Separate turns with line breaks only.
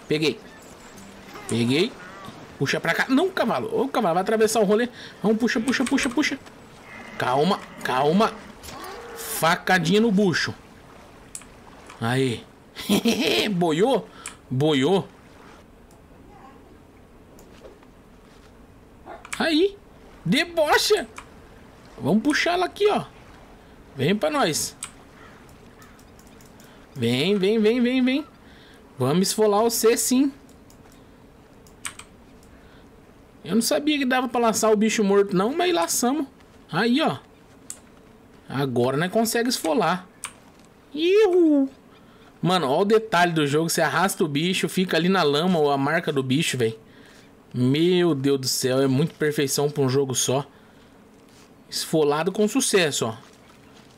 Peguei. Peguei. Puxa pra cá. Não, cavalo. Ô, cavalo, vai atravessar o rolê. Vamos, puxa, puxa, puxa, puxa. Calma, calma. Facadinha no bucho. Aí. Boiou? Boiou. Aí. Debocha. Vamos puxar ela aqui, ó. Vem pra nós. Vem, vem, vem, vem, vem. Vamos esfolar você, sim. Eu não sabia que dava pra laçar o bicho morto, não, mas laçamos. Aí, ó. Agora nós conseguimos esfolar. Iu. Mano, olha o detalhe do jogo. Você arrasta o bicho, fica ali na lama ou a marca do bicho, velho. Meu Deus do céu, é muito perfeição pra um jogo só. Esfolado com sucesso, ó.